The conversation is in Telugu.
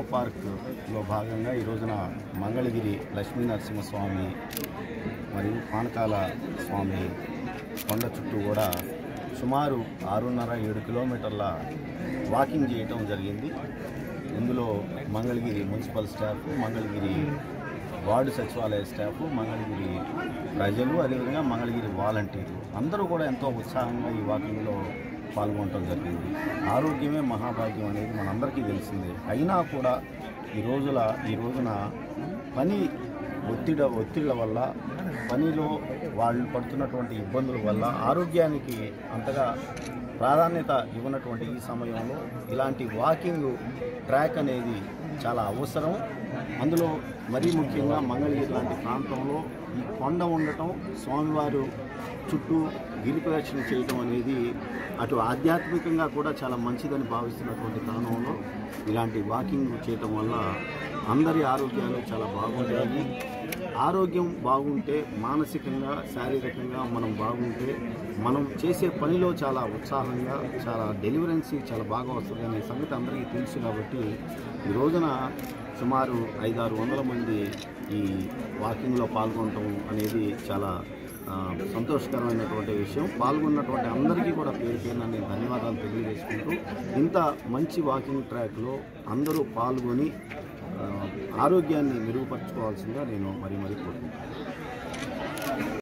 పార్క్లో భాగంగా ఈ రోజున మంగళగిరి లక్ష్మీ నరసింహస్వామి మరియు పానకాల స్వామి కొండ చుట్టూ కూడా సుమారు 6.5-7 కిలోమీటర్ల వాకింగ్ చేయటం జరిగింది. ఇందులో Mangalagiri municipal staff, Mangalagiri ward సచివాలయ స్టాఫ్, మంగళగిరి ప్రజలు, అదేవిధంగా మంగళగిరి వాలంటీర్లు అందరూ కూడా ఎంతో ఉత్సాహంగా ఈ వాకింగ్లో పాల్గొనడం జరిగింది. ఆరోగ్యమే మహాభాగ్యం అనేది మనందరికీ తెలిసిందే. అయినా కూడా ఈ రోజున పని ఒత్తిళ్ల వల్ల, పనిలో వాళ్ళు పడుతున్నటువంటి ఇబ్బందుల వల్ల ఆరోగ్యానికి అంతగా ప్రాధాన్యత ఇవ్వనటువంటి ఈ సమయంలో ఇలాంటి వాకింగ్ ట్రాక్ అనేది చాలా అవసరం. అందులో మరీ ముఖ్యంగా మంగళగిరి లాంటి ప్రాంతంలో ఈ కొండ ఉండటం, స్వామివారు చుట్టూ గిరి ప్రదక్షిణ చేయటం అనేది అటు ఆధ్యాత్మికంగా కూడా చాలా మంచిదని భావిస్తున్నటువంటి తరుణంలో ఇలాంటి వాకింగ్ చేయటం వల్ల అందరి ఆరోగ్యాలు చాలా బాగుంటాయి. ఆరోగ్యం బాగుంటే మానసికంగా, శారీరకంగా మనం బాగుంటే మనం చేసే పనిలో చాలా ఉత్సాహంగా, చాలా డెలివరెన్సీ చాలా బాగా వస్తుంది అనే సంగతి అందరికీ తెలుసు. కాబట్టి ఈ రోజున సుమారు 500-600 మంది ఈ వాకింగ్లో పాల్గొనడం అనేది చాలా సంతోషకరమైనటువంటి విషయం. పాల్గొన్నటువంటి అందరికీ కూడా పేరు పేరున నేను ధన్యవాదాలు తెలియజేసుకుంటూ, ఇంత మంచి వాకింగ్ ట్రాక్లో అందరూ పాల్గొని ఆరోగ్యాన్ని మెరుగుపరచుకోవాల్సిందిగా నేను మరీ కోరుకుంటున్నాను.